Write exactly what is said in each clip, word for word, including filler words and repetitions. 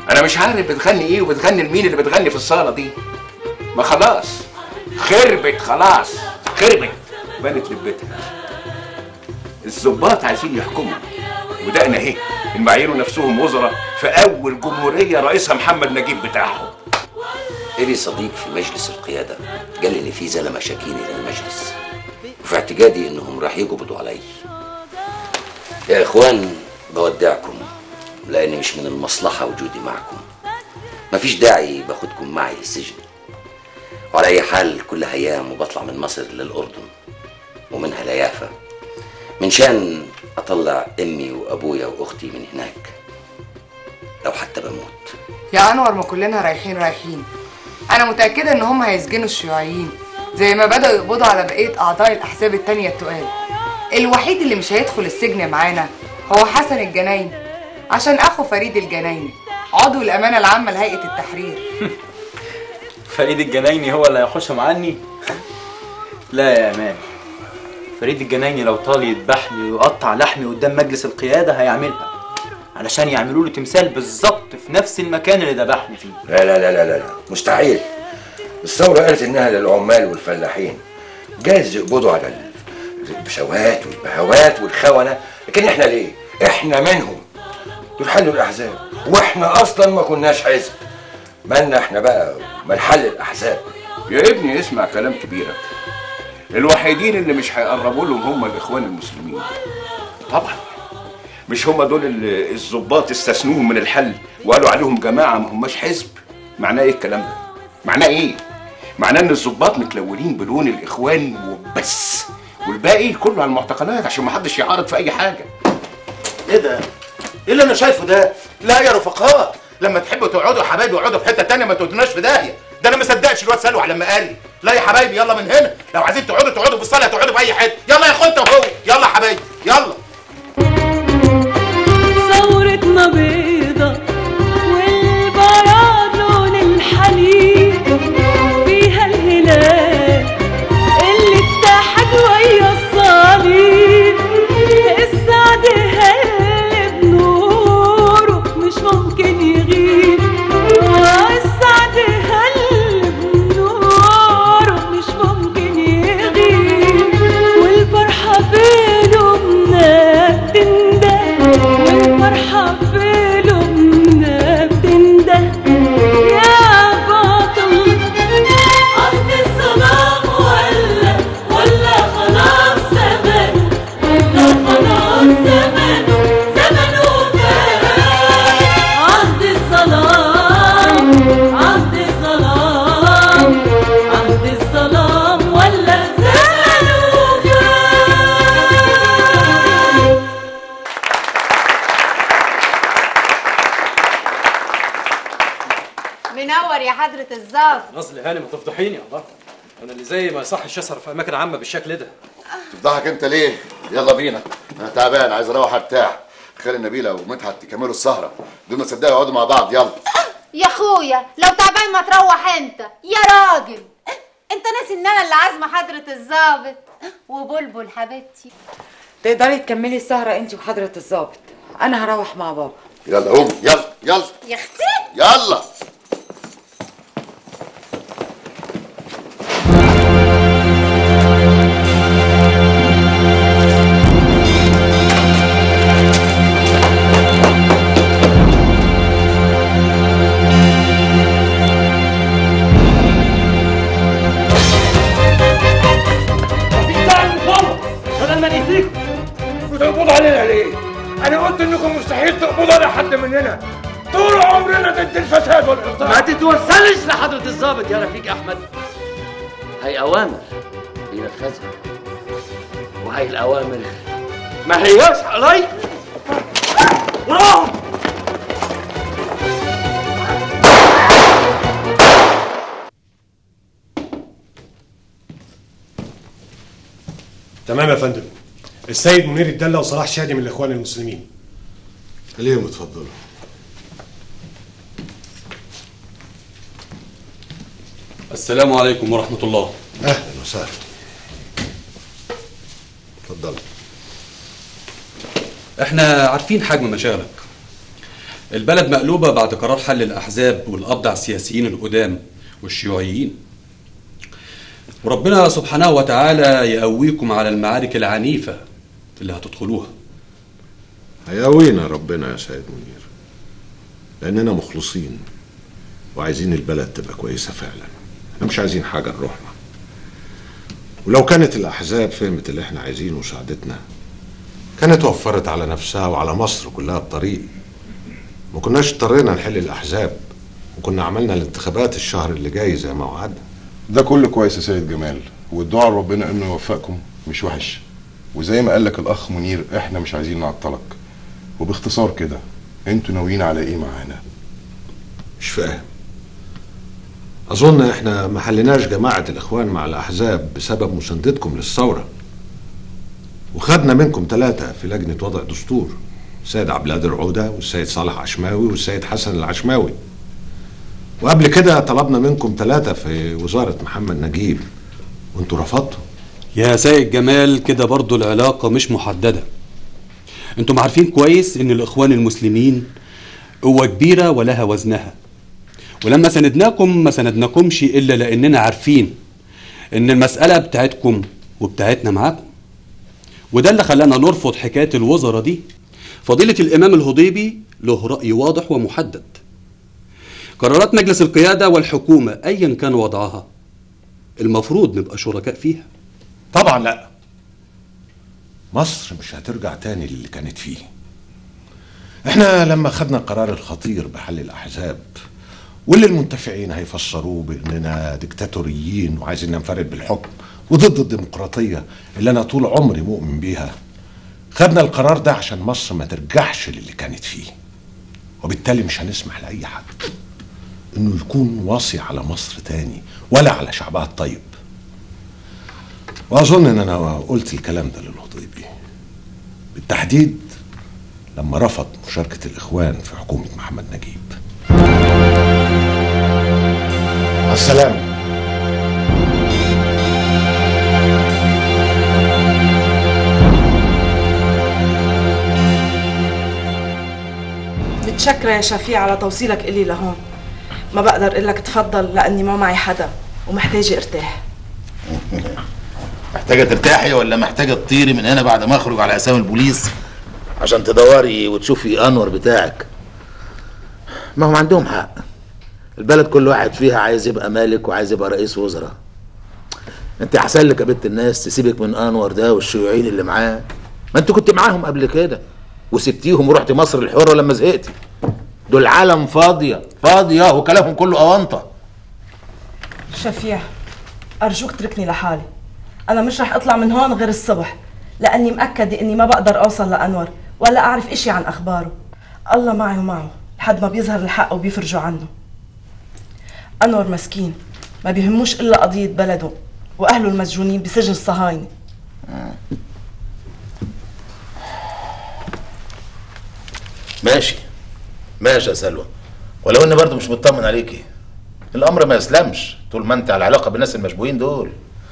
انا مش عارف بتغني ايه وبتغني لمين اللي بتغني في الصاله دي. ما خلاص خربت، خلاص خربت، بنت لبتها. الظباط عايزين يحكموا، وده انا اهي المعايير نفسهم وزراء في اول جمهوريه رئيسها محمد نجيب بتاعهم. إلي صديق في مجلس القيادة قال لي إن في زلمة شاكين للمجلس، وفي اعتقادي إنهم راح يقبضوا علي. يا إخوان بودعكم لأن مش من المصلحة وجودي معكم، مفيش داعي باخدكم معي للسجن. وعلى أي حال كل أيام وبطلع من مصر للأردن ومنها ليافا من شان أطلع أمي وأبويا وأختي من هناك لو حتى بموت. يا أنور ما كلنا رايحين رايحين، أنا متأكدة إن هم هيسجنوا الشيوعيين زي ما بدأوا يقبضوا على بقية أعضاء الأحزاب التانية التقال. الوحيد اللي مش هيدخل السجن معانا هو حسن الجنايني، عشان أخو فريد الجنايني عضو الأمانة العامة لهيئة التحرير. فريد الجنايني هو اللي هيخش معاني؟ لا يا امان، فريد الجنايني لو طال يذبحني ويقطع لحمي قدام مجلس القياده هيعملها، علشان يعملوا له تمثال بالظبط في نفس المكان اللي ذبحني فيه. لا لا لا لا لا مستحيل. الثوره قالت انها للعمال والفلاحين، جايز يقبضوا على البشوات والبهوات والخونه، لكن احنا ليه؟ احنا منهم. دول حلوا الاحزاب واحنا اصلا ما كناش حزب، مالنا احنا بقى مال حل الاحزاب؟ يا ابني اسمع كلام كبيرك، الوحيدين اللي مش هيقربوا لهم هم الاخوان المسلمين. طبعا مش هم دول اللي الضباط استثنوهم من الحل وقالوا عليهم جماعه ما هماش حزب. معناه ايه الكلام ده؟ معناه ايه؟ معناه ان الضباط متلونين بلون الاخوان وبس، والباقي كله على المعتقلات عشان ما حدش يعارض في اي حاجه. ايه ده؟ ايه اللي انا شايفه ده؟ لا يا رفقات، لما تحبوا تقعدوا يا حبايبي اقعدوا في حته ثانيه، ما تودوناش في داهيه. ده انا ما صدقش الواد سلوع لما قال لي لا يا حبايبي يلا من هنا، لو عايزين تقعدوا تقعدوا في الصاله، تقعدوا في اي حته. يلا يا اخواننا وهو، يلا يا حبايبي يلا. ثورتنا بيضة والبياض لون الحليب، فيها الهلال اللي اتحد ويا الصليب، السعد هل بنوره مش ممكن يغيب، والسعد هل بنوره مش ممكن يغيب، والفرحة في لبنا بتنده، والفرحة في لبنا بتنده يا بطل. قصد الصلاة ولا ولا خلاص زمن، ولا خلاص زمن زمنه فات. عهد الظلام عهد الظلام عهد الظلام ولا زمنه فات. منور يا حضرة الظابط. نازل هاني ما تفضحيني يا الله، انا اللي زي ما يصحش اسهر في اماكن عامه بالشكل ده. تفضحك انت ليه؟ يلا بينا، انا تعبان عايز اروح ارتاح. خالي نبيله ومدحت تكملوا السهره، دول ما صدقوا يقعدوا مع بعض. يلا يا اخويا لو تعبان ما تروح انت يا راجل. انت ناسي ان انا اللي عازمه حضرة الظابط وبلبل حبيبتي. تقدري تكملي السهرة انت وحضرة الظابط، انا هروح مع بابا. يلا قوم، يلا يلا يا اختي يلا. بدل ما نأذيكم بتقبضوا علينا ليه؟ أنا قلت إنكم مستحيل تقبضوا على حد مننا، طول عمرنا ضد الفساد والإفساد. ما تتوسلش لحضرة الضابط يا رفيق أحمد، هي أوامر بينفذها، وهي الأوامر ما هياش علي. وراهم تمام يا فندم. السيد منير الدلة وصلاح شادي من الإخوان المسلمين. خليهم اتفضلوا. السلام عليكم ورحمة الله. أهلا وسهلا. اتفضل. احنا عارفين حجم مشاغلك، البلد مقلوبة بعد قرار حل الأحزاب والقبض على السياسيين القدام والشيوعيين، وربنا سبحانه وتعالى يقويكم على المعارك العنيفة اللي هتدخلوها. هيقوينا ربنا يا سيد منير، لأننا مخلصين وعايزين البلد تبقى كويسة فعلا. احنا مش عايزين حاجة لروحنا، ولو كانت الأحزاب فهمت اللي احنا عايزينه وساعدتنا كانت وفرت على نفسها وعلى مصر كلها الطريق. ما كناش اضطرينا نحل الأحزاب وكنا عملنا الانتخابات الشهر اللي جاي زي ما وعدنا. ده كله كويس يا سيد جمال، والدعاء لربنا انه يوفقكم مش وحش. وزي ما قال لك الاخ منير احنا مش عايزين نعطلك. وباختصار كده انتوا ناويين على ايه معانا؟ مش فاهم. اظن احنا ما حلناش جماعة الاخوان مع الاحزاب بسبب مساندتكم للثورة، وخدنا منكم ثلاثة في لجنة وضع دستور، السيد عبد القادر عودة والسيد صالح عشماوي والسيد حسن العشماوي، وقبل كده طلبنا منكم ثلاثة في وزارة محمد نجيب وانتوا رفضتوا. يا سيد جمال كده برضو العلاقة مش محددة. انتم عارفين كويس ان الاخوان المسلمين قوة كبيرة ولها وزنها، ولما سندناكم ما سندناكمش الا لاننا عارفين ان المسألة بتاعتكم وبتاعتنا معاكم، وده اللي خلانا نرفض حكاية الوزراء دي. فضيلة الامام الهضيبي له رأي واضح ومحدد. قرارات مجلس القيادة والحكومة ايا كان وضعها المفروض نبقى شركاء فيها. طبعا لا، مصر مش هترجع تاني للي كانت فيه. احنا لما خدنا القرار الخطير بحل الاحزاب واللي المنتفعين هيفسروه باننا ديكتاتوريين وعايزين ننفرد بالحكم وضد الديمقراطية اللي انا طول عمري مؤمن بيها، خدنا القرار ده عشان مصر ما ترجعش للي كانت فيه، وبالتالي مش هنسمح لأي حد انه يكون واصي على مصر تاني ولا على شعبها الطيب. واظن ان انا قلت الكلام ده للهضيبي بالتحديد لما رفض مشاركة الاخوان في حكومة محمد نجيب. مع السلامة. متشكرة يا شفيع على توصيلك إلي لهون. ما بقدر اقول لك تفضل لاني ما معي حدا ومحتاجه ارتاح. محتاجه ترتاحي ولا محتاجه تطيري من هنا بعد ما اخرج على اسامي البوليس عشان تدوري وتشوفي انور بتاعك؟ ما هم عندهم حق، البلد كل واحد فيها عايز يبقى مالك وعايز يبقى رئيس وزراء. انت احسن لك يا بنت الناس تسيبك من انور ده والشيوعيين اللي معاه، ما انت كنت معاهم قبل كده وسبتيهم ورحتي مصر الحره لما زهقتي. دول عالم فاضيه فاضيه وكلامهم كله اونطه. شفيع ارجوك اتركني لحالي، انا مش رح اطلع من هون غير الصبح، لاني مأكده اني ما بقدر اوصل لانور ولا اعرف اشي عن اخباره. الله معي ومعه لحد ما بيظهر الحق وبيفرجوا عنه. انور مسكين ما بيهموش الا قضيه بلده واهله المسجونين بسجن الصهاينه. ماشي ماشي يا سلوى، ولو اني برضه مش مطمن عليكي. الامر ما يسلمش طول ما انت على علاقه بالناس المشبوهين دول.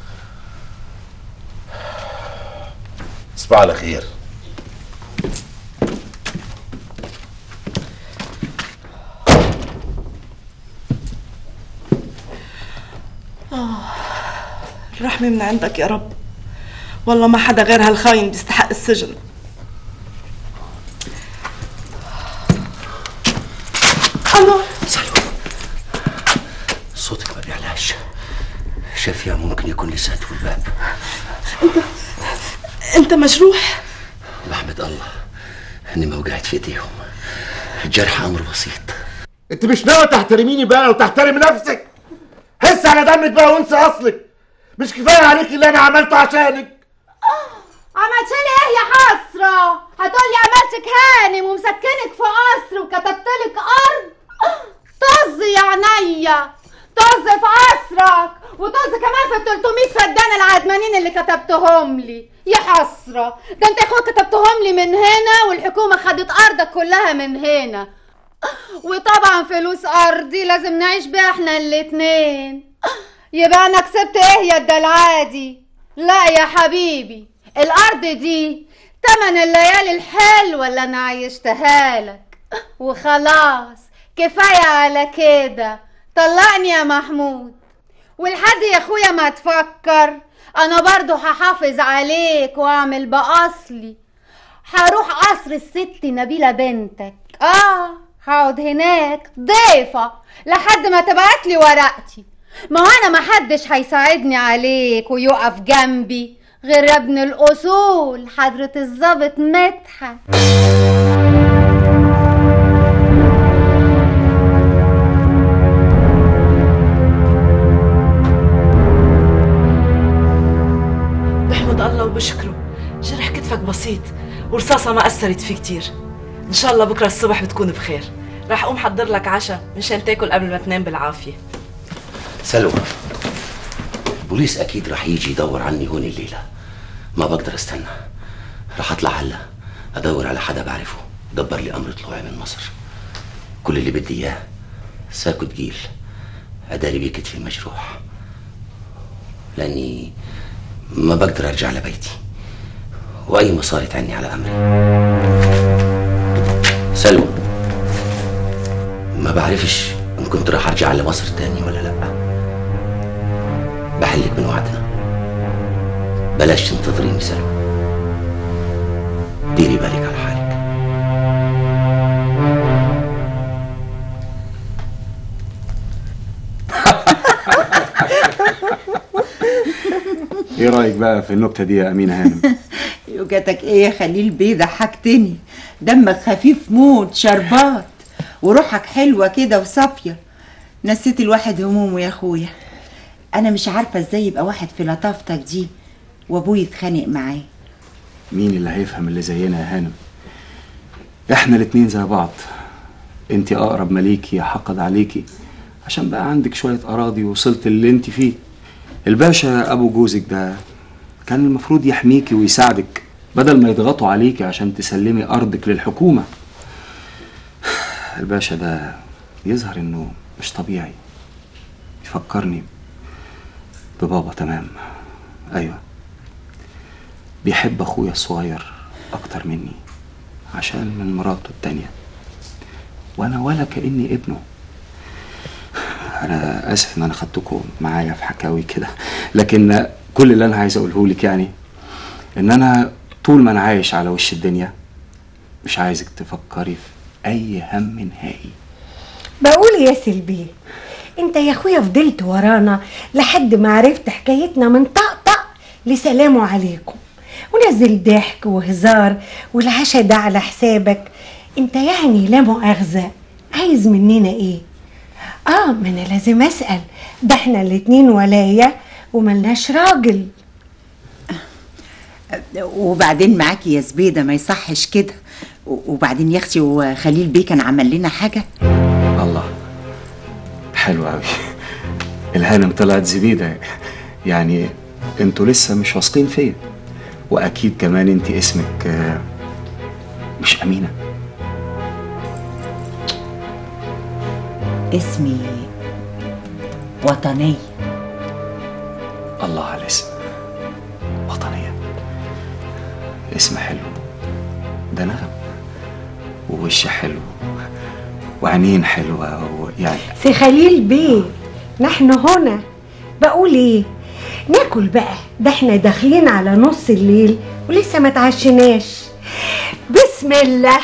تصبح على خير. آه الرحمة من عندك يا رب، والله ما حدا غير هالخاين بيستحق السجن. أنور سلوى صوتك ما بيعلاش، شفيع ممكن يكون لساته في الباب. انت انت مجروح؟ بحمد الله اني ما وقعت في ايديهم، الجرح امر بسيط. انت مش ناوي تحترميني بقى وتحترمي نفسك؟ حس على دمك بقى وانسى اصلك. مش كفايه عليك اللي انا عملته عشانك؟ عملت لي ايه يا حسره؟ هتقولي عملتك هانم ومسكنك في قصر وكتبتلك ارض؟ طز يا عينيا، طز في قصرك وطز كمان في التلتمية فدان العدمانين اللي كتبتهم لي. يا حسره، ده انت يا اخويا كتبتهم لي من هنا والحكومه خدت ارضك كلها من هنا، وطبعا فلوس ارضي لازم نعيش بيها احنا الاتنين. يبقى انا كسبت ايه يا الدلعادي؟ لا يا حبيبي، الارض دي تمن الليالي الحلوه اللي انا عيشتها لك. وخلاص كفاية على كده، طلقني يا محمود. والحد يا اخويا ما تفكر، انا برضو هحافظ عليك واعمل باصلي. هروح قصر الست نبيلة بنتك، اه هقعد هناك ضيفة لحد ما تبعتلي ورقتي. ما هو انا محدش هيساعدني عليك ويقف جنبي غير ابن الاصول حضرة الظابط مدحت. بحمد الله وبشكره، جرح كتفك بسيط ورصاصة ما أثرت فيه كتير. إن شاء الله بكرة الصبح بتكون بخير. راح أقوم حضر لك عشاء مشان تاكل قبل ما تنام بالعافية. سلوى، البوليس أكيد راح يجي يدور عني هون الليلة، ما بقدر استنى. راح أطلع هلا أدور على حدا بعرفه دبر لي أمر طلوعي من مصر. كل اللي بدي إياه ساكو تقيل أداري بيه كتفي المجروح، لأني ما بقدر أرجع لبيتي وأي مصاري تعني على أمري. سلوى، ما بعرفش إن كنت راح أرجع لمصر تاني ولا لأ. بحلك من وعدنا، بلاش تنتظريني سلوى، ديري بالك على حالك. ايه رايك بقى في النكته دي يا امينه هانم؟ يوجتك ايه يا خليل بيه، ضحكتني. دمك خفيف موت شربات وروحك حلوه كده وصافيه، نسيت الواحد همومه يا اخويا. انا مش عارفه ازاي يبقى واحد في لطافتك دي وابوي يتخانق معاه. مين اللي هيفهم اللي زينا يا هانم؟ احنا الاتنين زي بعض. انتي اقرب مليكي حقد عليكي عشان بقى عندك شويه اراضي ووصلت اللي انتي فيه. الباشا ابو جوزك ده كان المفروض يحميكي ويساعدك بدل ما يضغطوا عليكي عشان تسلمي ارضك للحكومه. الباشا ده يظهر انه مش طبيعي، يفكرني ببابا تمام. ايوه، بيحب اخويا الصغير اكتر مني عشان من مراته التانية، وانا ولا كأني ابنه. انا اسف ان انا خدتكم معايا في حكاوي كده، لكن كل اللي انا عايز اقوله لك يعني ان انا طول ما انا عايش على وش الدنيا مش عايزك تفكري في اي هم نهائي. بقول يا سلبي، انت يا اخويا فضلت ورانا لحد ما عرفت حكايتنا من طقطق لسلام عليكم، ونزل ضحك وهزار والعشاء ده على حسابك. انت يعني لا مؤاخذة عايز مننا ايه؟ اه ما انا لازم اسأل، ده احنا الاتنين ولاية وملناش راجل. وبعدين معاكي يا زبيدة ما يصحش كده. وبعدين يا اختي وخليل بيه كان عمل لنا حاجة؟ الله، حلو قوي. الهانم طلعت زبيدة، يعني انتوا لسه مش واثقين فيا. واكيد كمان انت اسمك مش امينة. اسمي وطنية. الله على الاسم، وطنية. اسم حلو، ده نغم، ووش حلو وعينين حلوة ويعني. سي خليل بيه، نحن هنا. بقول ايه، ناكل بقى، ده احنا داخلين على نص الليل ولسه ما تعشناش. بسم الله.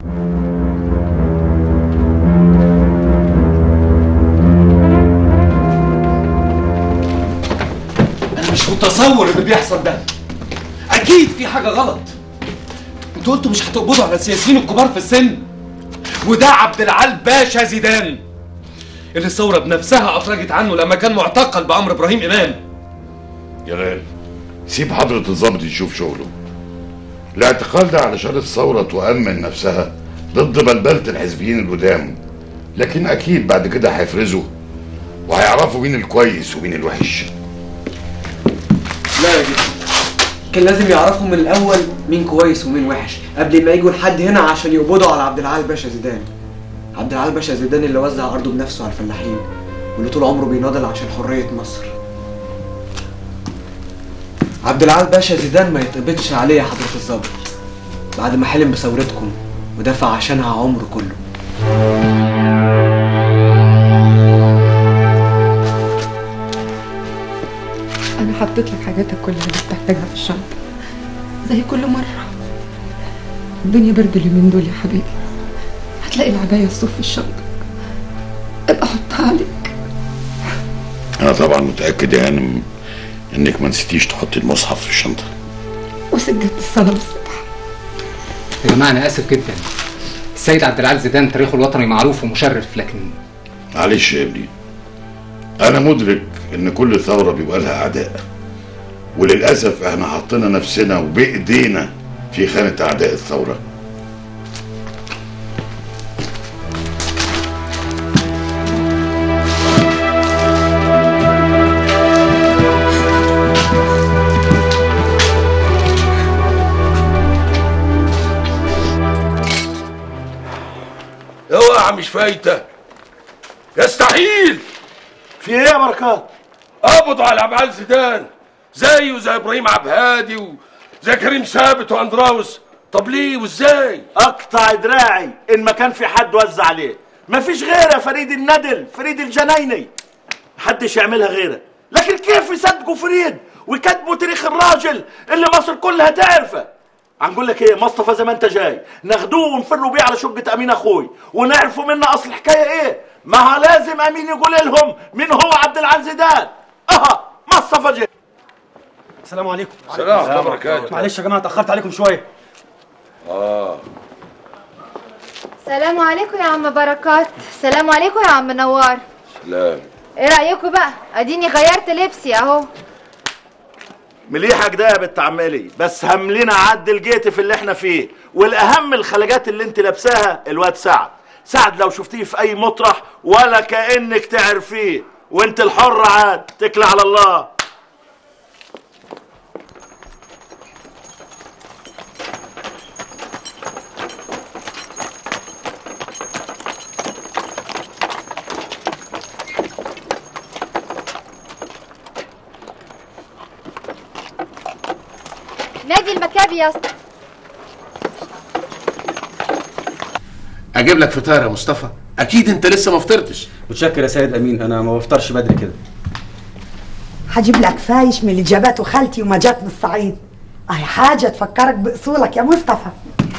انا مش متصور اللي بيحصل ده، اكيد في حاجه غلط. انتوا قلتوا مش هتقبضوا على السياسيين الكبار في السن، وده عبد العال باشا زيدان اللي الثوره بنفسها افرجت عنه لما كان معتقل بامر ابراهيم امام. جلال، سيب حضرة الضابط يشوف شغله. الاعتقال ده علشان الثورة تؤمن نفسها ضد بلبلة الحزبيين القدام، لكن أكيد بعد كده هيفرزوا وهيعرفوا مين الكويس ومين الوحش. لا يا جدع، كان لازم يعرفوا من الأول مين كويس ومين وحش قبل ما يجوا لحد هنا عشان يقبضوا على عبد العال باشا زيدان. عبد العال باشا زيدان اللي وزع أرضه بنفسه على الفلاحين، واللي طول عمره بيناضل عشان حرية مصر. عبد العال باشا زيدان ما يتقبضش عليه يا حضرة الظابط بعد ما حلم بثورتكم ودافع عشانها عمره كله. انا حطيت لك حاجاتك كلها اللي بتحتاجها في الشنطه زي كل مره. الدنيا برد اليومين دول يا حبيبي، هتلاقي العبايه الصوف في الشنطه، ابقى حطها عليك. انا طبعا متاكد يا هانم انك ما نسيتيش تحطي المصحف في الشنطه وسجدت الصلاه الصبح. يا جماعه انا اسف جدا، السيد عبد العال زيدان تاريخه الوطني معروف ومشرف، لكن معلش يا ابني، انا مدرك ان كل ثوره بيبقى لها اعداء، وللاسف احنا حطينا نفسنا وبايدينا في خانه اعداء الثوره. اوعى مش فايته، يستحيل. في ايه يا بركات؟ قبضوا على عبد العال زيدان زيه زي ابراهيم عبد الهادي وزي كريم ثابت واندراوس. طب ليه وازاي؟ اقطع دراعي ان ما كان في حد وزع عليه. مفيش غيره فريد الندل، فريد الجنايني، محدش يعملها غيره. لكن كيف يصدقوا فريد ويكتبوا تاريخ الراجل اللي مصر كلها تعرفه؟ هنقول لك ايه مصطفى، زي ما انت جاي ناخدوه ونفروا بيه على شقه امين اخوي ونعرفوا منه اصل الحكايه ايه. ما لازم امين يقول لهم مين هو عبد العال زيدان. اها مصطفى جاي. السلام عليكم. السلام ورحمه الله وبركاته. معلش يا جماعه اتاخرت عليكم شويه. اه السلام عليكم يا عم بركات. السلام عليكم يا عم نوار. سلام. ايه رايكم بقى؟ اديني غيرت لبسي اهو. مليحك ده يا بنت عمالي، بس هملنا عدل جيتي في اللي احنا فيه، والاهم الخلاجات اللي انت لابساها الواد سعد. سعد لو شفتيه في اي مطرح ولا كانك تعرفيه، وانت الحر عاد تكل على الله. نادي المكابي يا اسطى. اجيب لك فطار يا مصطفى؟ اكيد انت لسه ما فطرتش. متشكر يا سيد امين، انا ما بفطرش بدري كده. هجيب لك فايش من اللي جابته خالتي وما جات من الصعيد. اي حاجه تفكرك باصولك يا مصطفى.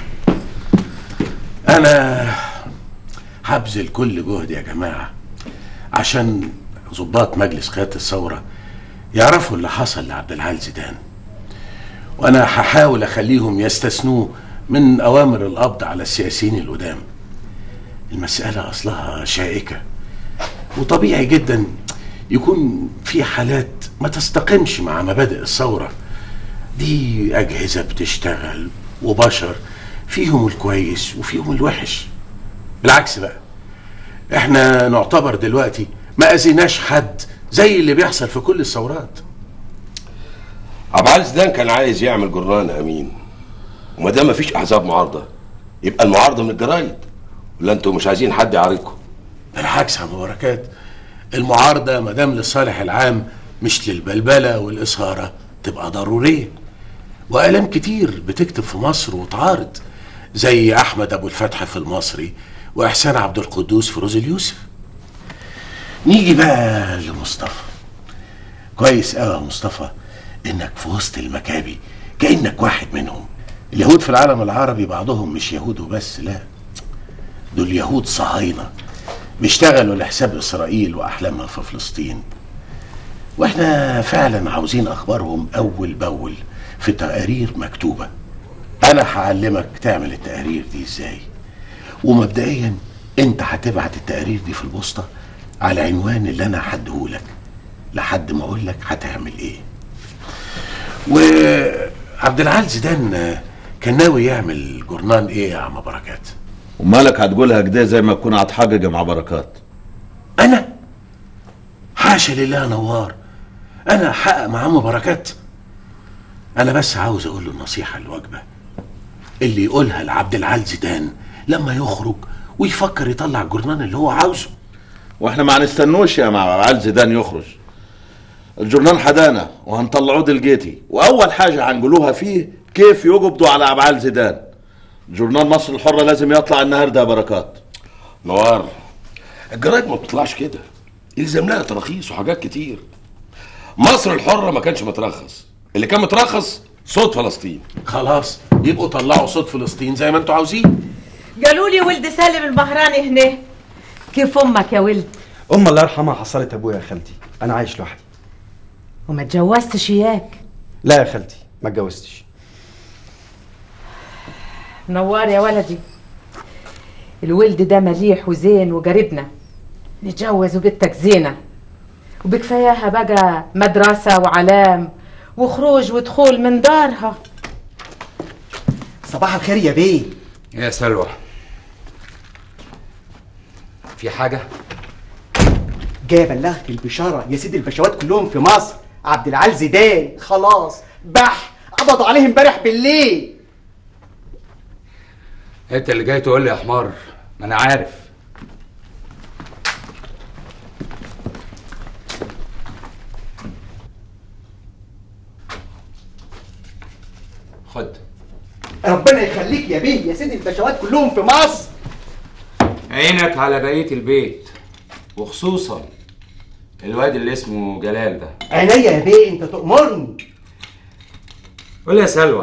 انا هبذل كل جهد يا جماعه عشان ضباط مجلس قياده الثوره يعرفوا اللي حصل لعبد العال زيدان، وانا هحاول اخليهم يستثنوه من اوامر القبض على السياسيين القدام. المساله اصلها شائكه، وطبيعي جدا يكون في حالات ما تستقمش مع مبادئ الثوره. دي اجهزه بتشتغل وبشر، فيهم الكويس وفيهم الوحش. بالعكس بقى، احنا نعتبر دلوقتي ما اذيناش حد زي اللي بيحصل في كل الثورات. عبد العال زيدان كان عايز يعمل جرنان امين، وما دام مفيش احزاب معارضه يبقى المعارضه من الجرايد، ولا انتوا مش عايزين حد يعارضكم؟ بالعكس يا ابو بركات، المعارضه ما دام للصالح العام مش للبلبله والاثاره تبقى ضروريه. واعلام كتير بتكتب في مصر وتعارض، زي احمد ابو الفتح في المصري واحسان عبد القدوس في روز اليوسف. نيجي بقى لمصطفى. كويس قوي يا مصطفى انك في وسط المكابي كانك واحد منهم. اليهود في العالم العربي بعضهم مش يهود وبس، لا، دول يهود صهاينه بيشتغلوا لحساب اسرائيل واحلامها في فلسطين، واحنا فعلا عاوزين اخبارهم اول باول في تقارير مكتوبه. انا هعلمك تعمل التقارير دي ازاي، ومبدئيا انت هتبعت التقارير دي في البوسطه على العنوان اللي انا هديهولك لحد ما اقول لك هتعمل ايه. وعبد العال زيدان كان ناوي يعمل جورنان ايه يا عم بركات؟ ومالك هتقولها كده زي ما تكون هتحقق مع بركات؟ انا حاشا لله نوار، انا هحقق مع عم بركات؟ انا بس عاوز اقول له النصيحه الواجبه اللي يقولها لعبد العال زيدان لما يخرج ويفكر يطلع الجورنان اللي هو عاوزه. واحنا ما هنستنوش يا مع عبد العال زيدان يخرج. الجورنان حدانا وهنطلعوه دلجيتي، واول حاجه هنقولوها فيه كيف يقبضوا على عبد العال زيدان. جورنال مصر الحرة لازم يطلع النهارده يا بركات. نوار، الجرايد ما بتطلعش كده، يلزم لها تراخيص وحاجات كتير. مصر الحرة ما كانش مترخص، اللي كان مترخص صوت فلسطين. خلاص يبقوا طلعوا صوت فلسطين زي ما انتوا عاوزين. قالوا لي ولد سالم البهراني هنا. كيف امك يا ولد؟ ام الله يرحمها حصلت ابويا يا خالتي، انا عايش لوحدي. وما اتجوزتش اياك؟ لا يا خالتي ما اتجوزتش. نوار يا ولدي، الولد ده مليح وزين وقريبنا، نتجوز وبنتك زينة وبكفاياها بقى مدرسة وعلام وخروج ودخول من دارها. صباح الخير يا بيه. يا سلوى، في حاجة؟ جاي ابلغك البشارة يا سيدي، البشوات كلهم في مصر عبد العال زيدان خلاص بح، قبضوا عليه امبارح بالليل. انت اللي جاي تقول لي يا حمار، ما انا عارف. خد. ربنا يخليك يا بيه يا سيدي، البشوات كلهم في مصر. عينك على بقية البيت، وخصوصا الواد اللي اسمه جلال ده. عينيا يا بيه، انت تأمرني. قول يا سلوى،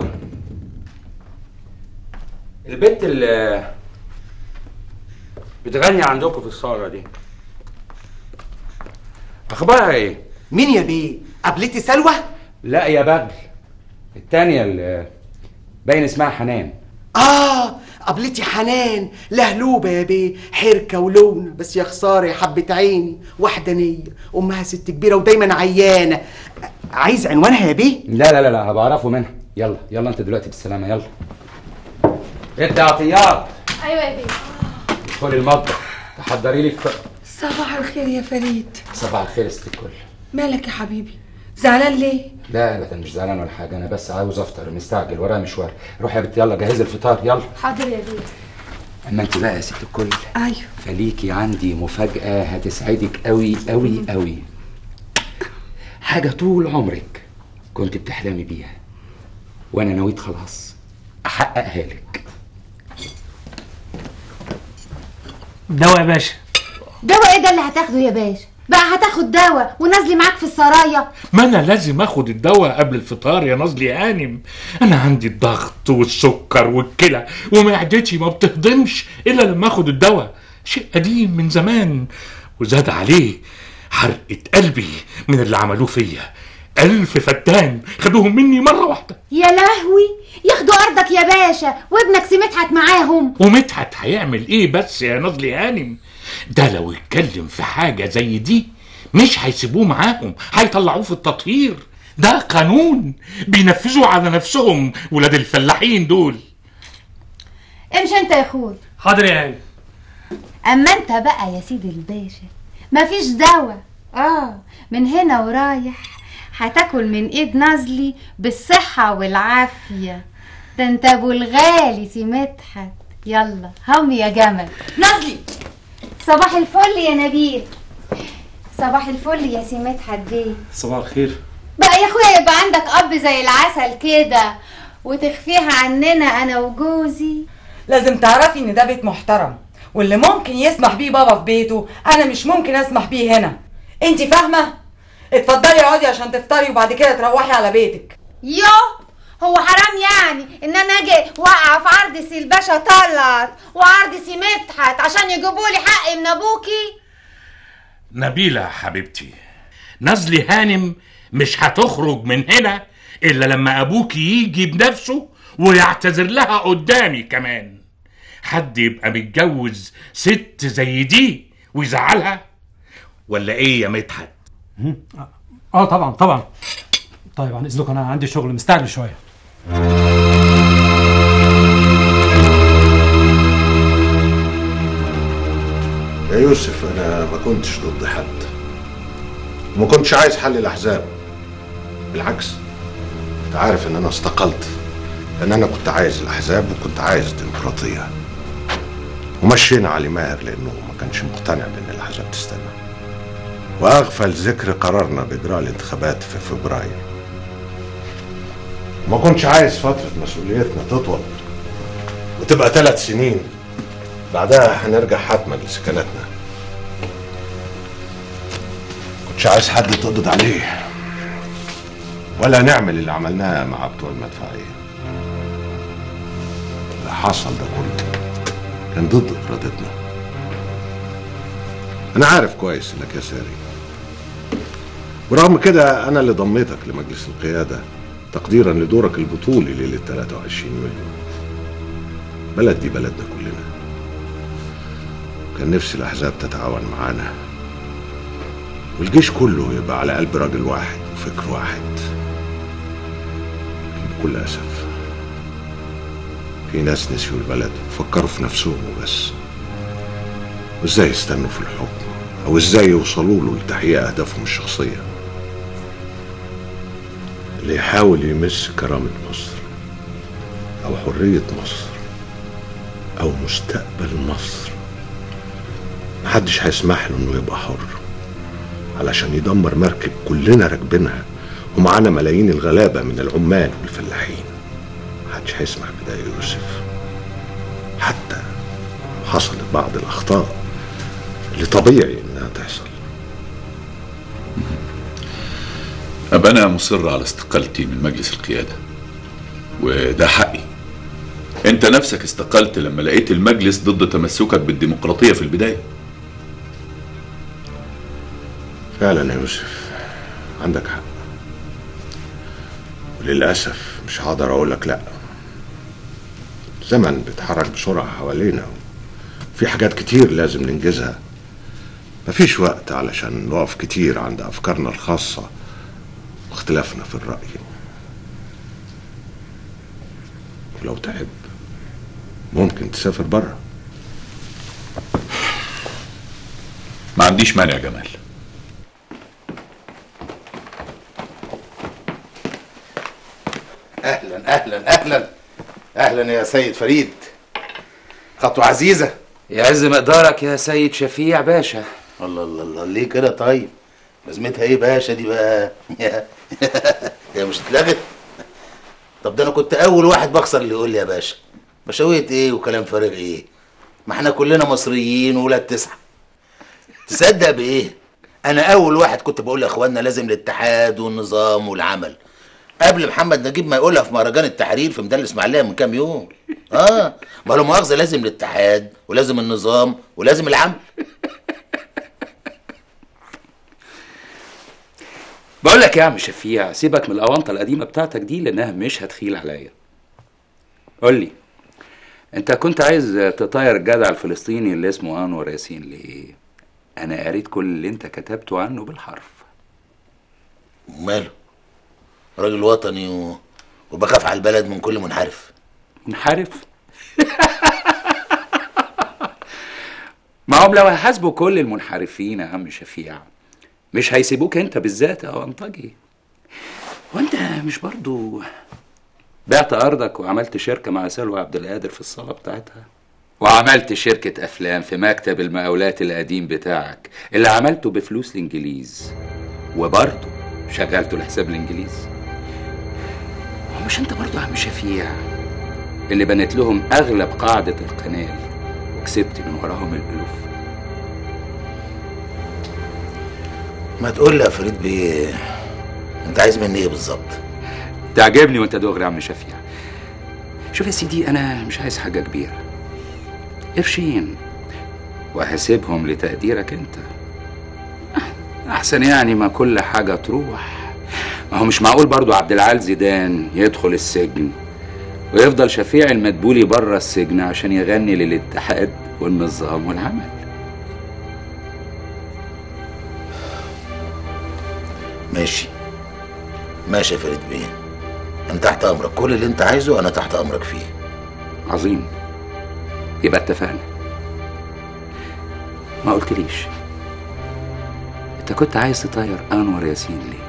البنت اللي بتغني عندكم في الصالة دي اخبارها ايه؟ مين يا بيه؟ قابلتي سلوى؟ لا يا بغل، التانية اللي باين اسمها حنان. اه قابلتي حنان، لهلوبه يا بيه، حركه ولونه، بس يا خساره يا حبه عيني، وحدانيه، امها ست كبيره ودايما عيانه. عايز عنوانها يا بيه؟ لا لا لا لا هبقى اعرفه منها. يلا يلا انت دلوقتي بالسلامه. يلا انت عطيات. ايوه يا بيه. ادخلي المطبخ تحضري لي ف... صباح الخير يا فريد. صباح الخير يا ست الكل. مالك يا حبيبي؟ زعلان ليه؟ لا ابدا مش زعلان ولا حاجه، انا بس عاوز افطر، مستعجل ورايا مشوار. روح يا بنت يلا جهزي الفطار يلا. حاضر يا بيه. اما انت بقى يا ست الكل، ايوه فليكي عندي مفاجاه هتسعدك قوي قوي قوي. حاجه طول عمرك كنت بتحلمي بيها، وانا نويت خلاص احققها لك. دواء يا باشا. دواء ايه ده اللي هتاخده يا باشا؟ بقى هتاخد دواء ونازلي معاك في السرايا؟ ما انا لازم اخد الدواء قبل الفطار يا نازلي يا هانم. انا عندي الضغط والسكر والكلى ومعدتي ما بتهضمش الا لما اخد الدواء، شيء قديم من زمان وزاد عليه حرقة قلبي من اللي عملوه فيا. ألف فتان خدوهم مني مرة واحدة. يا لهوي، ياخدوا أرضك يا باشا وابنك سي مدحت معاهم. ومدحت هيعمل إيه بس يا نازلي هانم؟ ده لو اتكلم في حاجة زي دي مش هيسيبوه معاهم، هيطلعوه في التطهير. ده قانون بينفذوا على نفسهم ولاد الفلاحين دول. امشي انت يا اخوي. حاضر يا هانم. اما انت بقى يا سيدي الباشا مفيش دواء، اه من هنا ورايح هتاكل من ايد نازلي بالصحة والعافية. ده انت ابو الغالي سي مدحت. يلا هم يا جمل. نازلي. صباح الفل يا نبيل. صباح الفل يا سي مدحت بيه. صباح الخير. بقى يا اخويا يبقى عندك اب زي العسل كده وتخفيها عننا انا وجوزي. لازم تعرفي ان ده بيت محترم، واللي ممكن يسمح بيه بابا في بيته انا مش ممكن اسمح بيه هنا. انت فاهمه؟ اتفضلي اقعدي عشان تفطري وبعد كده تروحي على بيتك. يو هو حرام يعني ان انا اجي واقع في عرض سي الباشا طلعت وعرض سي مدحت عشان يجيبوا لي حقي من ابوكي؟ نبيلة حبيبتي، نازلي هانم مش هتخرج من هنا الا لما ابوكي يجي بنفسه ويعتذر لها قدامي كمان. حد يبقى متجوز ست زي دي ويزعلها ولا ايه يا مدحت؟ اه طبعا طبعا. طيب عن اذنك انا عندي شغل مستعجل شويه. يا يوسف انا ما كنتش ضد حد وما كنتش عايز حل الاحزاب، بالعكس انت عارف ان انا استقلت لان انا كنت عايز الاحزاب وكنت عايز ديمقراطيه، ومشينا علي ماهر لانه ما كانش مقتنع بان الاحزاب تستنى، واغفل ذكر قرارنا باجراء الانتخابات في فبراير. ما كنتش عايز فتره مسؤوليتنا تطول وتبقى ثلاث سنين بعدها هنرجع حتما لسكناتنا. كنتش عايز حد تقبض عليه ولا نعمل اللي عملناه مع بتوع المدفعية. اللي حصل ده كله كان ضد ارادتنا. انا عارف كويس انك يساري، ورغم كده انا اللي ضميتك لمجلس القيادة تقديرا لدورك البطولي ليلة ثلاثة وعشرين يوليو. بلد دي بلدنا كلنا، كان نفسي الاحزاب تتعاون معانا والجيش كله يبقى على قلب راجل واحد وفكر واحد. لكن بكل اسف في ناس نسيوا البلد وفكروا في نفسهم وبس، وازاي يستنوا في الحكم او ازاي يوصلوا له لتحقيق اهدافهم الشخصيه. اللي يحاول يمس كرامه مصر او حريه مصر او مستقبل مصر محدش هيسمح له انه يبقى حر، علشان يدمر مركب كلنا راكبينها ومعانا ملايين الغلابه من العمال والفلاحين. محدش هيسمح بده يا يوسف، حتى حصلت بعض الاخطاء اللي طبيعي انها تحصل. أبقى أنا مصر على استقالتي من مجلس القيادة، وده حقي. أنت نفسك استقلت لما لقيت المجلس ضد تمسكك بالديمقراطية في البداية. فعلا يا يوسف عندك حق، وللأسف مش هقدر أقولك لأ. الزمن بيتحرك بسرعة حوالينا وفي حاجات كتير لازم ننجزها. مفيش وقت علشان نقف كتير عند أفكارنا الخاصة واختلافنا في الرأي. ولو تحب ممكن تسافر برا. ما عنديش مانع يا جمال. اهلا اهلا اهلا اهلا يا سيد فريد، خطوة عزيزة. يعز مقدارك يا سيد شفيع باشا. الله الله الله، ليه كده طيب؟ لازمتها ايه باشا دي بقى؟ هي مش اتلغت؟ طب ده انا كنت اول واحد بخسر اللي يقول لي يا باشا. بشوية ايه وكلام فارغ ايه؟ ما احنا كلنا مصريين وولاد تسعة. تصدق بايه؟ انا اول واحد كنت بقول لاخواننا لازم الاتحاد والنظام والعمل، قبل محمد نجيب ما يقولها في مهرجان التحرير في ميدان الاسماعيليه من كام يوم. اه ما له مؤاخذه، لازم الاتحاد ولازم النظام ولازم العمل. بقول لك يا عم شفيع، سيبك من الاونطه القديمه بتاعتك دي لانها مش هتخيل عليا. قول لي، انت كنت عايز تطاير الجدع الفلسطيني اللي اسمه انور ياسين ليه؟ انا قريت كل اللي انت كتبته عنه بالحرف. ماله؟ راجل وطني و... وبخاف على البلد من كل منحرف. منحرف؟ ما هم لو هيحاسبوا كل المنحرفين يا عم شفيع مش هيسيبوك انت بالذات يا انطجي. وانت مش برضو بعت ارضك وعملت شركه مع سلوى عبد القادر في الصاله بتاعتها، وعملت شركه افلام في مكتب المقاولات القديم بتاعك اللي عملته بفلوس الانجليز، وبرضو شغلته لحساب الانجليز. ومش انت برضو يا عم شفيع اللي بنت لهم اغلب قاعده القنال وكسبت من وراهم الالوف؟ ما تقول لي يا فريد بيه، انت عايز مني ايه بالظبط؟ تعجبني وانت دغري يا عم شفيع. شوف يا سيدي، انا مش عايز حاجه كبيره، قرشين وهسيبهم لتقديرك انت. احسن يعني ما كل حاجه تروح. ما هو مش معقول برضو عبد العال زيدان يدخل السجن ويفضل شفيع المدبولي بره السجن عشان يغني للاتحاد والنظام والعمل. ماشي ماشي يا فريد بيه، انت تحت امرك. كل اللي انت عايزه انا تحت امرك فيه. عظيم، يبقى اتفقنا. ما قلتليش انت كنت عايز تطير انور ياسين ليه؟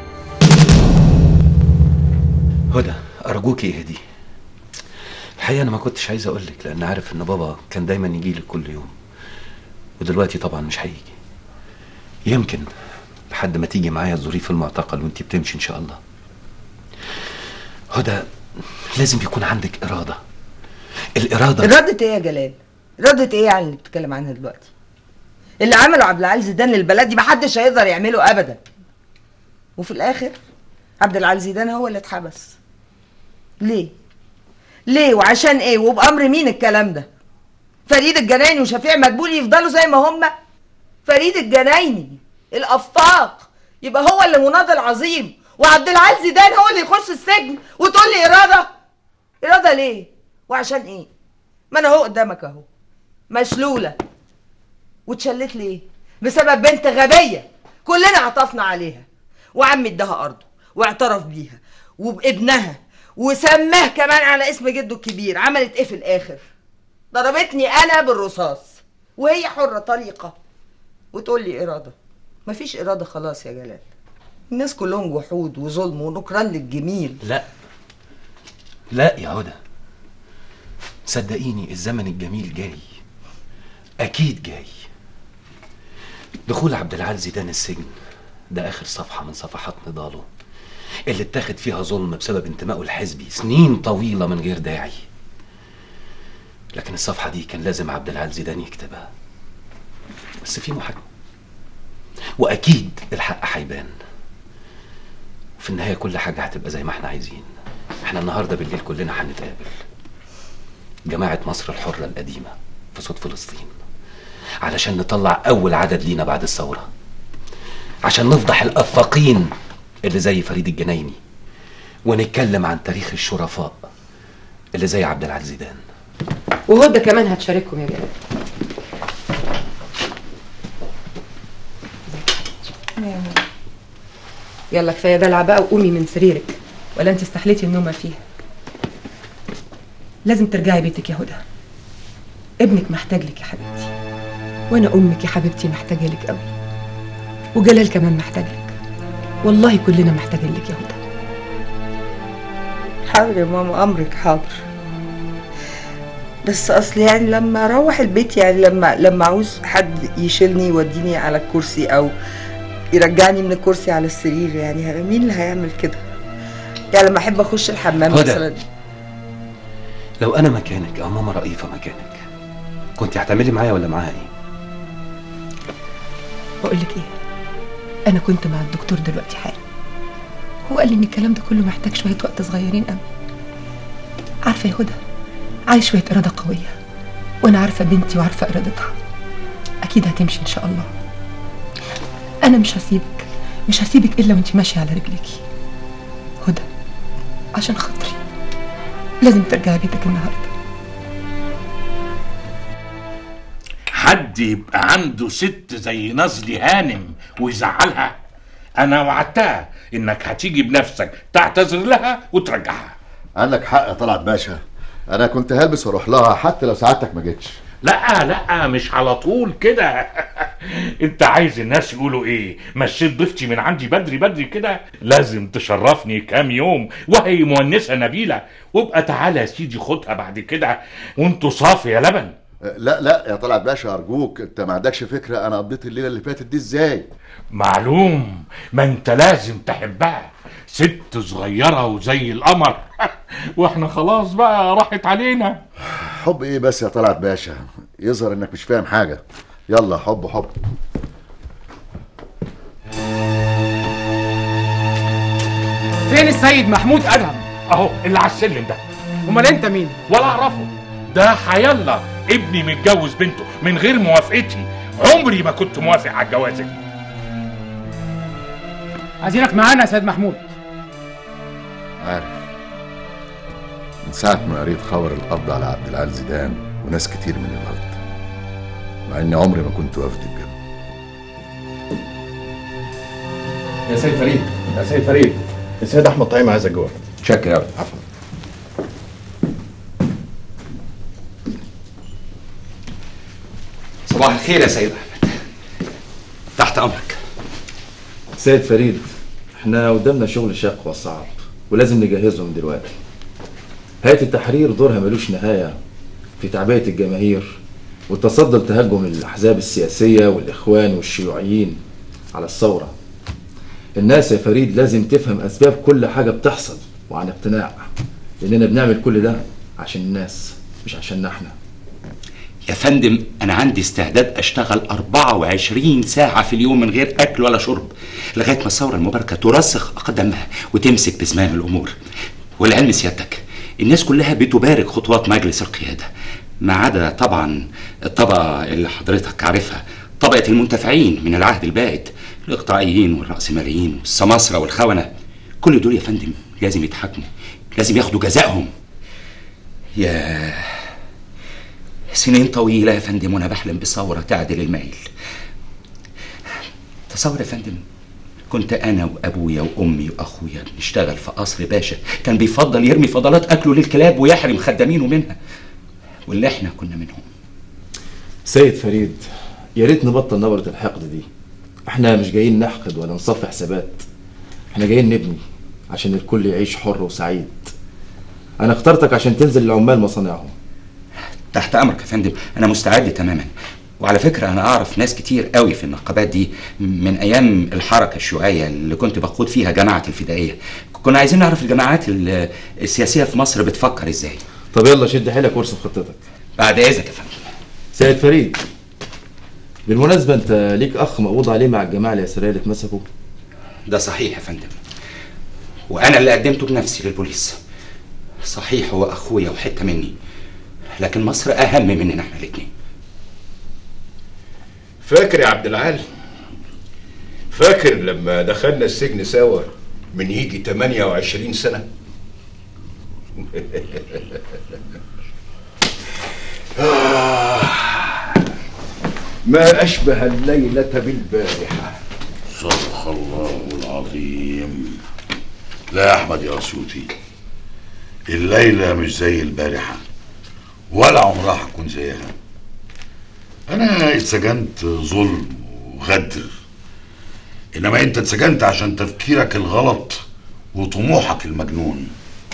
هدى ارجوكي اهدي. الحقيقه انا ما كنتش عايز اقول لك لان عارف ان بابا كان دايما يجي لك كل يوم، ودلوقتي طبعا مش هيجي. يمكن لحد ما تيجي معايا ظروف المعتقل وانتي بتمشي ان شاء الله. هدى لازم يكون عندك اراده، الاراده إرادة ايه يا جلال؟ إرادة ايه يعني اللي بتتكلم عنها دلوقتي؟ اللي عمله عبد العال زيدان للبلد دي محدش هيقدر يعمله ابدا. وفي الاخر عبد العال زيدان هو اللي اتحبس. ليه؟ ليه وعشان ايه وبأمر مين الكلام ده؟ فريد الجنايني وشفيع مدبولي يفضلوا زي ما هما؟ فريد الجنايني الافاق يبقى هو اللي مناضل عظيم، وعبد العال زيدان هو اللي يخش السجن وتقول لي اراده؟ اراده ليه؟ وعشان ايه؟ ما انا اهو قدامك اهو مشلوله واتشلت ليه؟ بسبب بنت غبيه كلنا عطفنا عليها، وعمي اداها ارضه واعترف بيها وبابنها وسماه كمان على اسم جده الكبير. عملت ايه في الاخر؟ ضربتني انا بالرصاص وهي حره طليقه وتقول لي اراده؟ مفيش اراده خلاص يا جلال. الناس كلهم جحود وظلم ونكران للجميل. لا لا يا هدى، صدقيني الزمن الجميل جاي، اكيد جاي. دخول عبد العال زيدان السجن ده اخر صفحه من صفحات نضاله اللي اتاخد فيها ظلم بسبب انتمائه الحزبي سنين طويله من غير داعي. لكن الصفحه دي كان لازم عبد العال زيدان يكتبها، بس في محاكمه واكيد الحق هيبان، وفي النهايه كل حاجه هتبقى زي ما احنا عايزين. احنا النهارده بالليل كلنا هنتقابل، جماعه مصر الحره القديمه في صوت فلسطين، علشان نطلع اول عدد لينا بعد الثوره، عشان نفضح الافاقين اللي زي فريد الجنايني، ونتكلم عن تاريخ الشرفاء اللي زي عبد العال زيدان. وهدى كمان هتشارككم يا جلال. يلا كفايه دلع بقى وقومي من سريرك، ولا انت استحليتي النومه فيها؟ لازم ترجعي بيتك يا هدى، ابنك محتاج لك يا حبيبتي، وانا امك يا حبيبتي محتاجه لك قوي، وجلال كمان محتاج لك، والله كلنا محتاجين لك يا هدى. حاضر يا ماما، امرك حاضر. بس اصل يعني لما اروح البيت، يعني لما لما عاوز حد يشيلني يوديني على الكرسي او يرجعني من الكرسي على السرير، يعني مين اللي هيعمل كده؟ يعني لما احب اخش الحمام هدى، مثلا. لو انا مكانك او ماما رئيفه مكانك كنت هتعملي معايا ولا معاها ايه؟ بقول لك ايه، انا كنت مع الدكتور دلوقتي حالا، هو قال لي ان الكلام ده كله محتاج شويه وقت صغيرين قوي. عارفه يا هدى، عايز شويه اراده قويه، وانا عارفه بنتي وعارفه ارادتها، اكيد هتمشي ان شاء الله. انا مش هسيبك، مش هسيبك الا وانت ماشيه على رجليكي. هدى عشان خاطري لازم ترجعي بيتك النهارده. حد يبقى عنده ست زي نازلي هانم ويزعلها؟ انا وعدتها انك هتيجي بنفسك تعتذر لها وترجعها. عندك حق يا طلعت باشا، انا كنت هلبس واروح لها حتى لو سعادتك ما جيتش. لا لا مش على طول كده. انت عايز الناس يقولوا ايه؟ مشيت ضيفتي من عندي بدري بدري كده؟ لازم تشرفني كام يوم وهي مونسه نبيله، وابقى تعالى يا سيدي خدها بعد كده وانتوا صافي يا لبن. لا لا يا طلعت باشا ارجوك، انت ما عندكش فكره انا قضيت الليله اللي فاتت دي ازاي. معلوم، ما انت لازم تحبها، ست صغيره وزي القمر. واحنا خلاص بقى راحت علينا. حب ايه بس يا طلعت باشا؟ يظهر انك مش فاهم حاجه. يلا حب حب. فين السيد محمود ادهم؟ اهو اللي على السلم ده. امال انت مين؟ ولا اعرفه، ده حيالله ابني متجوز بنته من غير موافقتي، عمري ما كنت موافق على الجوازه دي. عايزينك معانا يا سيد محمود. عارف، من ساعة ما قريت خبر القبض على عبد العال زيدان وناس كتير من الأرض، مع إني عمري ما كنت وافد بجد. يا سيد فريد، يا سيد فريد، السيد أحمد طعيم عايزك جوه. شكرا يا عفوا. صباح الخير يا سيد احمد، تحت امرك. سيد فريد، احنا قدامنا شغل شاق وصعب ولازم نجهزهم دلوقتي. هيئة التحرير دورها ملوش نهاية في تعبئة الجماهير والتصدي لتهجم الأحزاب السياسية والإخوان والشيوعيين على الثورة. الناس يا فريد لازم تفهم أسباب كل حاجة بتحصل وعن اقتناع، لأننا بنعمل كل ده عشان الناس مش عشاننا احنا. يا فندم انا عندي استعداد اشتغل أربعة وعشرين ساعة في اليوم من غير اكل ولا شرب لغاية ما الثورة المباركة ترسخ اقدامها وتمسك بزمام الامور. والعلم سيادتك الناس كلها بتبارك خطوات مجلس القيادة ما عدا طبعا الطبقة اللي حضرتك عارفها، طبقة المنتفعين من العهد البائد، الاقطاعيين والرأسماليين والسماسرة والخونة. كل دول يا فندم لازم يتحاكموا، لازم ياخدوا جزائهم. يا سنين طويلة يا فندم وانا بحلم بثورة تعدل الميل. تصور يا فندم كنت انا وابويا وامي واخويا بنشتغل في قصر باشا كان بيفضل يرمي فضلات اكله للكلاب ويحرم خدامينه منها، واللي احنا كنا منهم. سيد فريد، يا ريت نبطل نبرة الحقد دي. احنا مش جايين نحقد ولا نصفي حسابات، احنا جايين نبني عشان الكل يعيش حر وسعيد. انا اخترتك عشان تنزل العمال مصانعهم. تحت امرك يا فندم، انا مستعد تماما. وعلى فكرة أنا أعرف ناس كتير قوي في النقابات دي من أيام الحركة الشيوعية اللي كنت بقود فيها جماعة الفدائية. كنا عايزين نعرف الجماعات السياسية في مصر بتفكر إزاي. طب يلا شد حيلك وارسم خطتك. بعد إذنك يا فندم. سيد فريد، بالمناسبة أنت ليك أخ مقبوض عليه مع الجماعة اليسارية اللي اتمسكوا؟ ده صحيح يا فندم، وأنا اللي قدمته بنفسي للبوليس. صحيح هو أخويا وحتة مني، لكن مصر أهم مننا إحنا الاتنين. فاكر يا عبد العال؟ فاكر لما دخلنا السجن سوا من يجي ثمانية وعشرين سنة؟ آه ما أشبه الليلة بالبارحة. صدق الله العظيم. لا يا أحمد يا أسيوطي، الليلة مش زي البارحة ولا عمرها هتكون زيها. أنا اتسجنت ظلم وغدر، إنما أنت اتسجنت عشان تفكيرك الغلط وطموحك المجنون.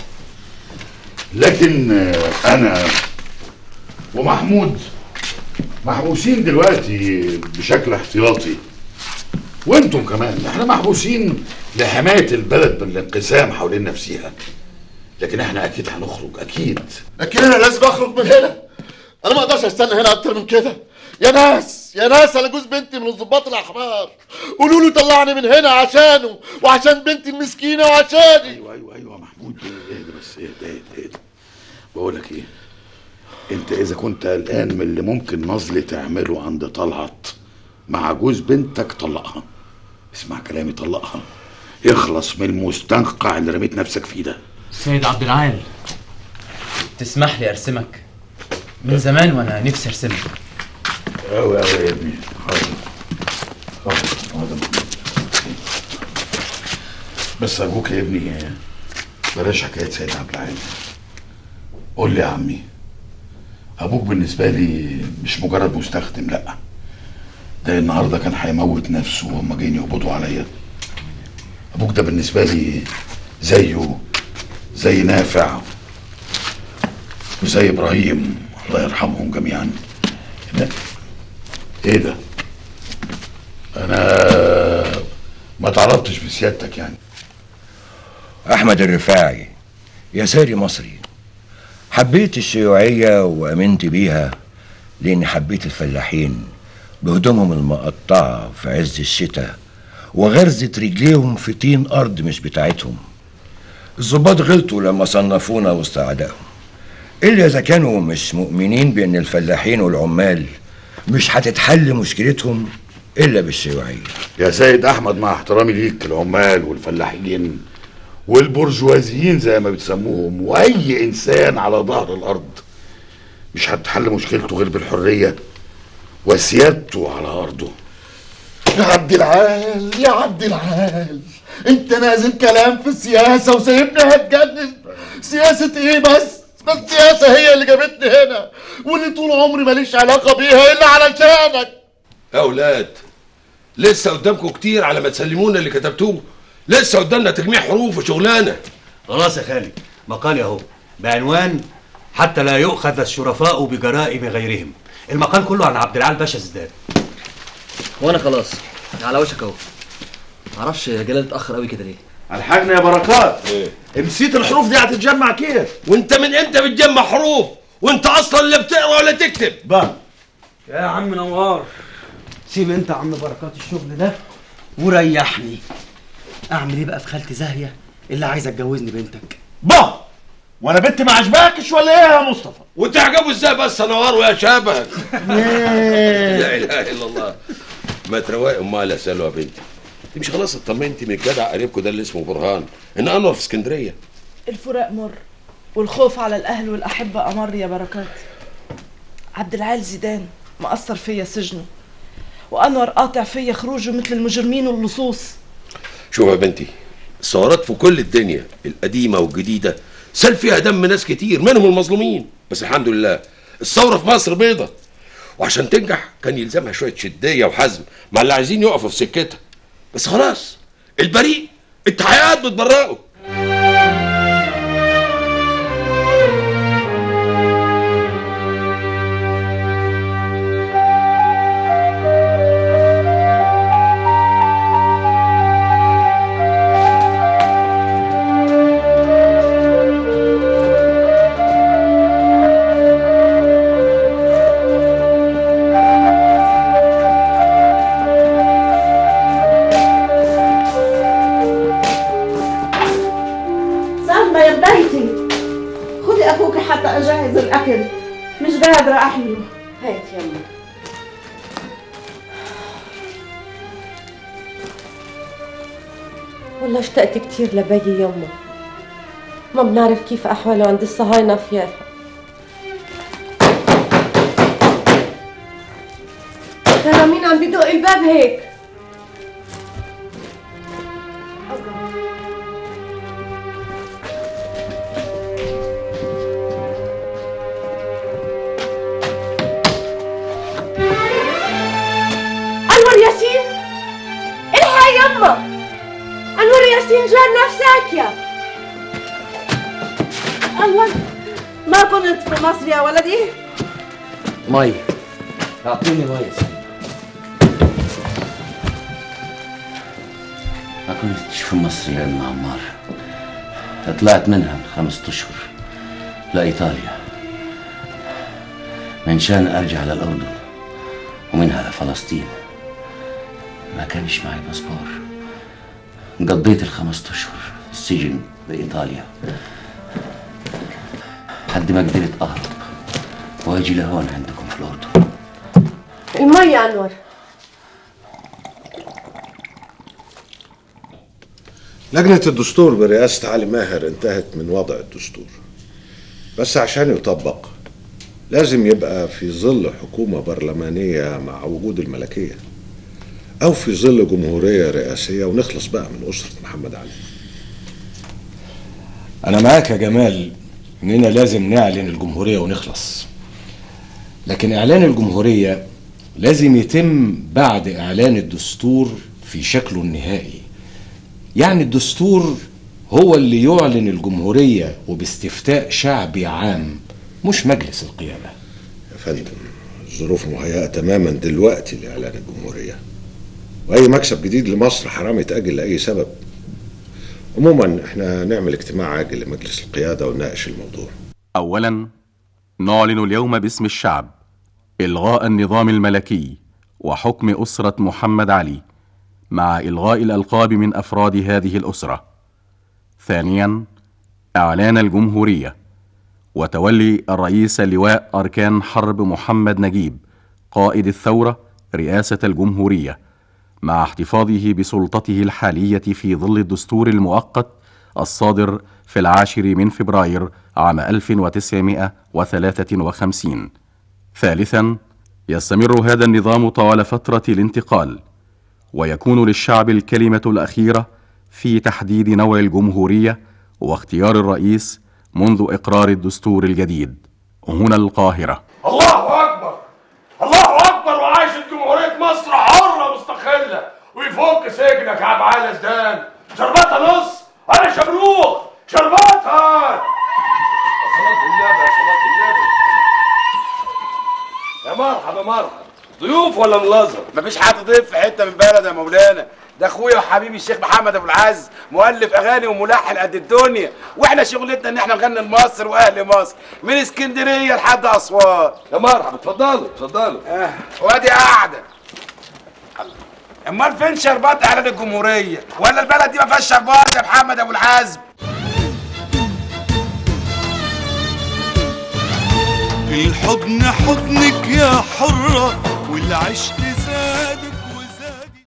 لكن أنا ومحمود محبوسين دلوقتي بشكل احتياطي، وانتم كمان. احنا محبوسين لحماية البلد من الانقسام حوالين نفسها، لكن احنا اكيد هنخرج، اكيد. لكن انا لازم اخرج من هنا، انا ما اقدرش استنى هنا اكتر من كده. يا ناس يا ناس، انا جوز بنتي من الضباط الاحرار، قولوا له طلعني من هنا عشانه وعشان بنتي المسكينه وعشاني. ايوه ايوه ايوه محمود، اهدى بس، اهدى اهدى اهدى. بقول لك ايه، انت اذا كنت قلقان من اللي ممكن نظلي تعمله عند طلعت مع جوز بنتك، طلقها. اسمع كلامي، طلقها، اخلص من المستنقع اللي رميت نفسك فيه ده. سيد عبد العال، تسمح لي ارسمك؟ من زمان وانا نفسي ارسمك. اوي اوي يا ابني، حاضر حاضر حاضر. بس ارجوك يا ابني بلاش حكايه سيد عبد العال. قول لي يا عمي، ابوك بالنسبه لي مش مجرد مستخدم، لا، ده النهارده كان هيموت نفسه وهم جايين يقبضوا عليا. ابوك ده بالنسبه لي زيه زي نافع وزي ابراهيم، الله يرحمهم جميعا. ايه ده؟ انا ما تعرضتش بسيادتك يعني. احمد الرفاعي، يساري مصري، حبيت الشيوعية وامنت بيها لاني حبيت الفلاحين بهدومهم المقطعة في عز الشتاء وغرزة رجليهم في طين ارض مش بتاعتهم. الضباط غلطوا لما صنفونا وسط اعدائهم، الا اذا كانوا مش مؤمنين بان الفلاحين والعمال مش هتتحل مشكلتهم الا بالشيوعية. يا سيد احمد، مع احترامي ليك، العمال والفلاحين والبرجوازيين زي ما بتسموهم واي انسان على ظهر الارض مش هتحل مشكلته غير بالحرية وسيادته على ارضه. يا عبد العال يا عبد العال، انت نازل كلام في السياسة وسايبني هتجنن. سياسة ايه بس؟ ما السياسة هي اللي جابتني هنا، واللي طول عمري ماليش علاقة بيها الا علشانك. يا اولاد، لسه قدامكم كتير على ما تسلمونا اللي كتبتوه. لسه قدامنا تجميع حروف وشغلانه. خلاص يا خالد، مقال اهو بعنوان حتى لا يؤخذ الشرفاء بجرائم غيرهم. المقال كله عن عبد العال باشا زدان. وانا خلاص على وشك اهو. معرفش يا جلال اتاخر قوي كده ليه؟ الحاجنا يا بركات. ايه؟ نسيت الحروف دي هتتجمع كيف؟ وانت من امتى بتجمع حروف؟ وانت اصلا اللي بتقرا ولا تكتب. بقى يا عم نوار، سيب انت يا عم بركات الشغل ده وريحني. اعمل ايه بقى في خالتي زاهيه اللي عايزه تجوزني بنتك؟ با وانا بنت ما عجباكش ولا ايه يا مصطفى؟ وتعجبه ازاي بس يا نوار ويا شبهك؟ لا اله الا الله. ما تروقي امال يا سلوى يا بنتي. انت مش خلاص اطمنتي من الجدع قريبكم ده اللي اسمه برهان ان انور في اسكندريه؟ الفراق مر والخوف على الاهل والاحبه امر يا بركات. عبد العال زيدان مأثر فيا سجنه، وانور قاطع فيا خروجه مثل المجرمين واللصوص. شوف يا بنتي، الثورات في كل الدنيا القديمه والجديده سال فيها دم ناس كتير منهم المظلومين، بس الحمد لله الثوره في مصر بيضه، وعشان تنجح كان يلزمها شويه شديه وحزم مع اللي عايزين يقفوا في سكتها. بس خلاص البريء التحقيقات بتبرئه. أجهز الأكل، مش قادرة أحمله. هات يلا. والله اشتقت كتير لبي يما، ما بنعرف كيف أحواله عند الصهاينة في يافا. ترى مين عم بدق الباب هيك؟ يا أنور، ما كنت في مصر يا ولدي؟ مي، اعطيني مي. ما كنتش في مصر يا ام عمار، طلعت منها من خمسة اشهر لايطاليا من شان ارجع للاردن ومنها لفلسطين. ما كانش معي باسبور، قضيت الخمسة اشهر السجن بايطاليا لحد ما قدرت اهرب واجي لهون عندكم في الاردن. المي يا انور. لجنة الدستور برئاسة علي ماهر انتهت من وضع الدستور، بس عشان يطبق لازم يبقى في ظل حكومة برلمانية مع وجود الملكية، أو في ظل جمهورية رئاسية، ونخلص بقى من أسرة محمد علي. أنا معاك يا جمال إننا لازم نعلن الجمهورية ونخلص، لكن إعلان الجمهورية لازم يتم بعد إعلان الدستور في شكله النهائي. يعني الدستور هو اللي يعلن الجمهورية وباستفتاء شعبي عام، مش مجلس القيادة. يا فندم، الظروف مهيئة تماما دلوقتي لإعلان الجمهورية، وأي مكسب جديد لمصر حرام يتأجل لأي سبب. عموما احنا نعمل اجتماع عاجل لمجلس القيادة ونناقش الموضوع. أولا، نعلن اليوم باسم الشعب إلغاء النظام الملكي وحكم أسرة محمد علي مع إلغاء الألقاب من أفراد هذه الأسرة. ثانيا، إعلان الجمهورية وتولي الرئيس لواء أركان حرب محمد نجيب قائد الثورة رئاسة الجمهورية مع احتفاظه بسلطته الحالية في ظل الدستور المؤقت الصادر في العاشر من فبراير عام ألف وتسعمائة وثلاثة وخمسين. ثالثا، يستمر هذا النظام طوال فترة الانتقال، ويكون للشعب الكلمة الأخيرة في تحديد نوع الجمهورية واختيار الرئيس منذ إقرار الدستور الجديد. هنا القاهرة. الله أكبر، الله أكبر، وعاشت جمهورية مصر حرة مستقلة ويفك سجنك يا عبد العال زيدان. شرباتها نص، أنا شمروخ، شرباتها. صلاة النبي، صلاة النبي. يا مرحبا مرحبا. ضيوف ولا ملازم؟ مفيش حد ضيف في حته من بلد يا مولانا، ده اخويا وحبيبي الشيخ محمد ابو العز، مؤلف اغاني وملحن قد الدنيا، واحنا شغلتنا ان احنا نغني لمصر واهل مصر من اسكندريه لحد اسوان. يا مرحبا، اتفضلوا اتفضلوا. اه وادي قاعده. امال فين شربات اعلان الجمهوريه؟ ولا البلد دي ما فيهاش شربات يا محمد ابو العزم؟ الحضن حضنك يا حرة والعشق